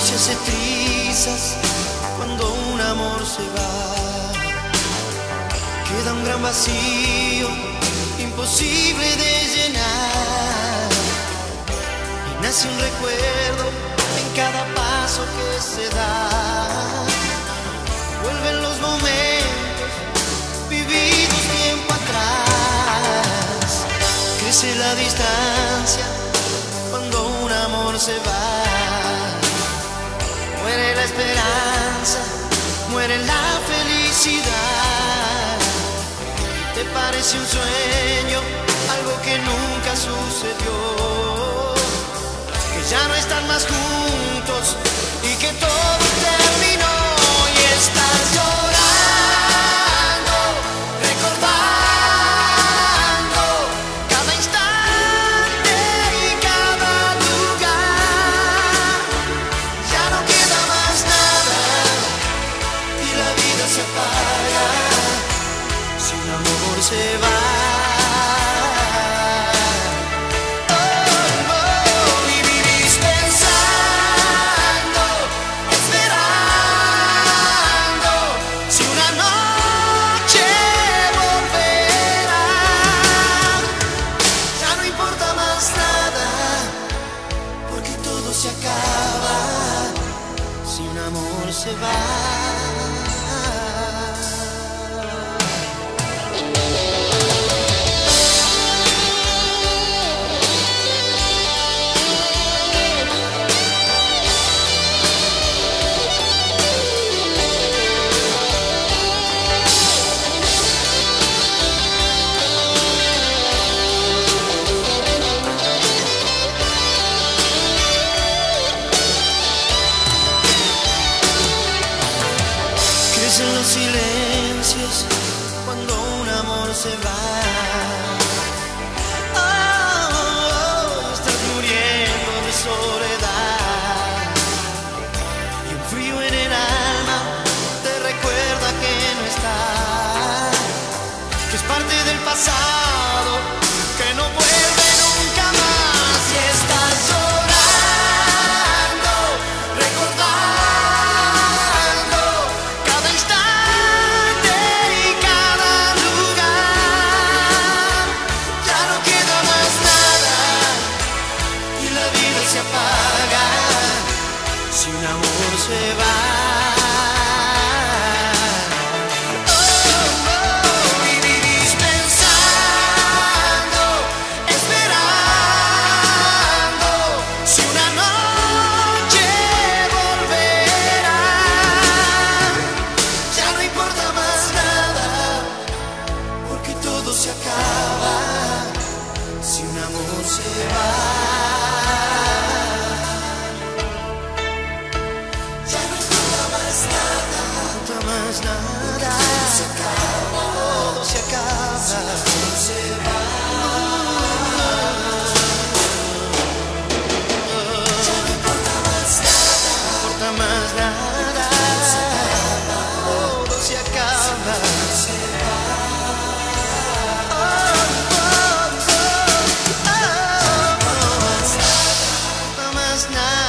se hace trizas cuando un amor se va. Queda un gran vacío, imposible de llenar. Y nace un recuerdo en cada paso que se da. Vuelven los momentos vividos tiempo atrás. Crece la distancia cuando un amor se va. Muere la esperanza, muere la felicidad. Te parece un sueño, algo que nunca sucedió, que ya no están más juntos y que todo terminó. Y estás llorando, recordando cada instante y cada lugar. Ya no queda más nada y la vida se apaga si un amor se va. Se acaba si un amor se va. En los silencios cuando un amor se va. Oh, estás muriendo de soledad y un frío en el alma te recuerda que no está, que es parte del pasado, que no vuelve nunca más. Y estás llorando, recordando se apaga si un amor se va. Oh, oh, y vivís pensando, esperando si una noche volverá. Ya no importa más nada porque todo se acaba si un amor se va. Más nada, se acaba, todo se acaba, se va. Ya no importa más nada, no importa más nada, todo se acaba, se va. No importa más nada.